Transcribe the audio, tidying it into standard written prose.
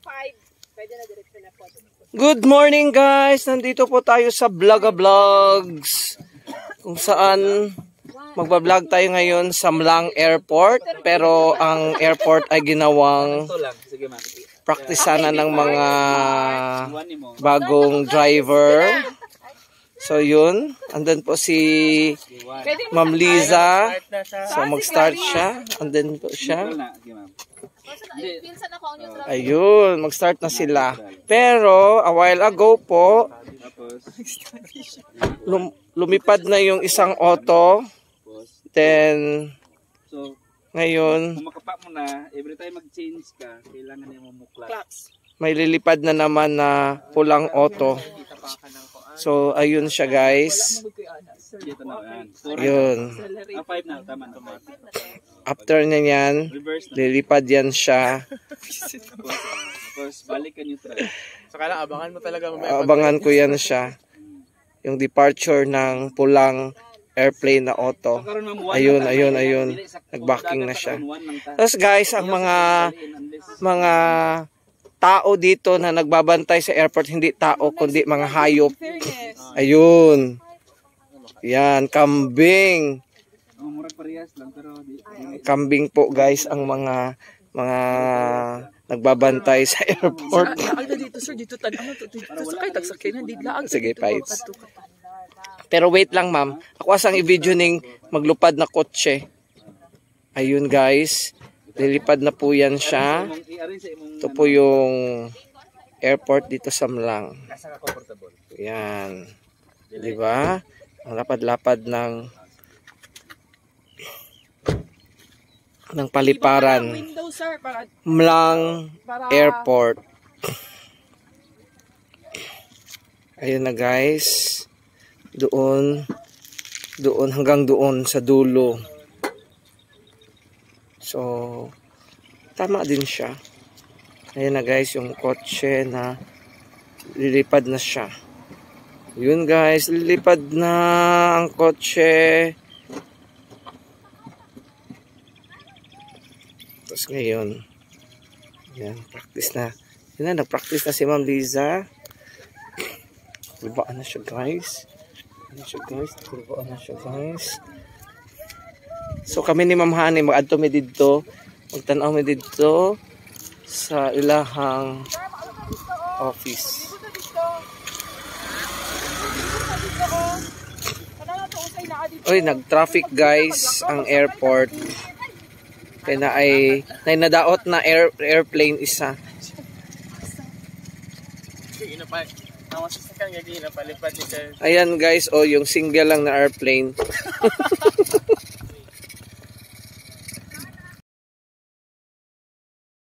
Good morning guys! Nandito po tayo sa Vloga Vlogs kung saan magbablog tayo ngayon sa Mlang Airport, pero ang airport ay ginawang practice sana ng mga bagong driver. So yun, andun po si Ma'am Liza. So mag-start siya, andun po siya. Ayun, mag-start na sila. Pero, a while ago po, lumipad na yung isang auto. Then, ngayon, every time mag-change ka, kailangan niya mamuklat. may lilipad na naman na pulang auto. So, ayun siya guys. Ayun. After na yan, lilipad yan siya. So, kailangan abangan mo talaga mamaya. Abangan ko yan siya. Yung departure ng pulang airplane na auto. Ayun, ayun, ayun. Nagbacking na siya. Tapos guys, ang mga tao dito na nagbabantay sa airport, hindi tao, kundi mga hayop. Ayun. Yan, kambing. Kambing po guys ang mga nagbabantay sa airport. Sige, fights. Pero wait lang ma'am. Ako asang i-video ning maglupad na kotse. Ayun guys. Lilipad na po yan siya. Ito po yung airport dito sa Mlang. Yan. Diba? Ang lapad-lapad ng paliparan. Mlang Airport. Ayun na guys. Doon hanggang doon sa dulo. So, tama din siya. Ayun na guys, yung kotse na lilipad na siya. Yun guys, lilipad na ang kotse. Tapos ngayon, yan, practice na. Yun na, nag-practice na si Ma'am Liza. Libaan na siya guys. Libaan na siya guys. So kami ni Ma'am Hani mag-adto mi didto, magtan-aw mi didto sa ilahang office. Oy, nag-traffic guys ang airport. Kaya na ay nadaot na airplane isa. Ayan guys, oh yung single lang na airplane.